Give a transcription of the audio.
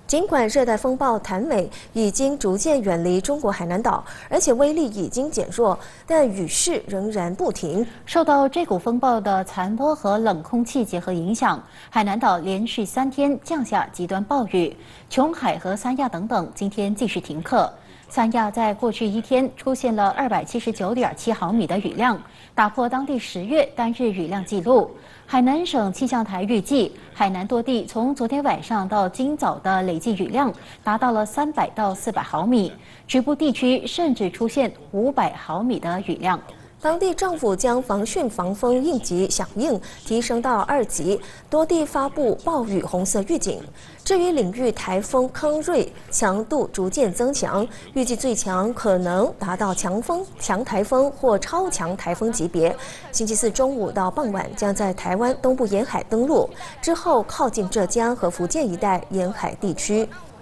尽管热带风暴谭美已经逐渐远离中国海南岛，而且威力已经减弱，但雨势仍然不停。 受到这股风暴的残波和冷空气结合影响，海南岛连续3天降下极端暴雨，琼海和三亚等等今天继续停课。三亚在过去1天出现了279.7毫米的雨量，打破当地10月单日雨量纪录。海南省气象台预计，海南多地从昨天晚上到今早的累计雨量达到了300到400毫米，局部地区甚至出现500毫米的雨量。 当地政府将防汛防风应急响应提升到2级，多地发布暴雨红色预警。至于领域台风康瑞强度逐渐增强，预计最强可能达到强风、强台风或超强台风级别。星期4中午到傍晚将在台湾东部沿海登陆，之后靠近浙江和福建一带沿海地区。